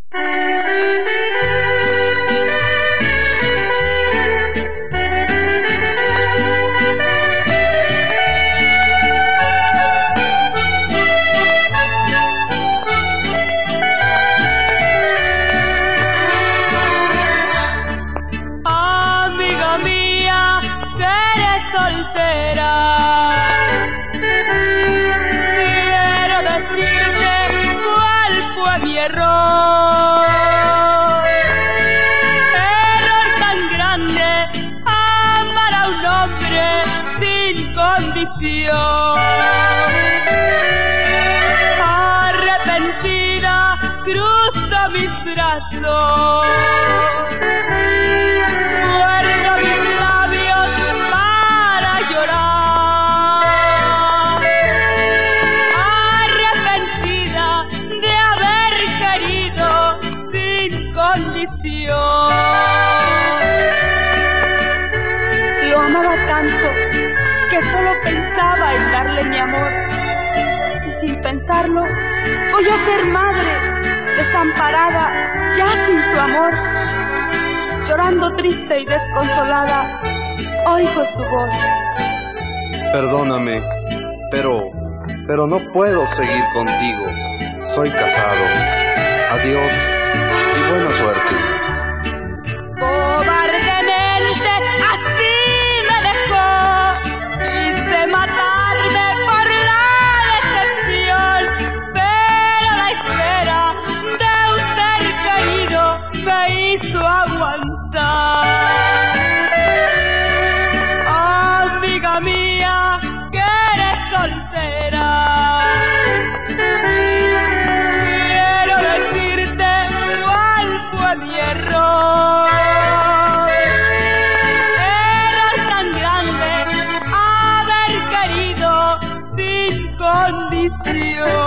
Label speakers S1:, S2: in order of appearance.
S1: Amiga mía, que eres soltera, quiero decirte cuál fue mi error. Error tan grande, amar a un hombre sin condición. Arrepentida, cruzo mis brazos, muerdo mis labios para llorar. Arrepentida de haber querido sin condición. Lo amaba tanto que solo pensaba en darle mi amor. Y sin pensarlo, voy a ser madre, desamparada, ya sin su amor. Llorando triste y desconsolada, oigo su voz.
S2: Perdóname, pero no puedo seguir contigo. Soy casado. Adiós y buena suerte.
S1: Cobardemente así me dejó, quise matarme por la decepción, pero la espera de un ser querido me hizo aguantar. Amiga mía, que eres soltera, quiero decirte cuál fue mi error. Error tan grande, haber querido sin condición.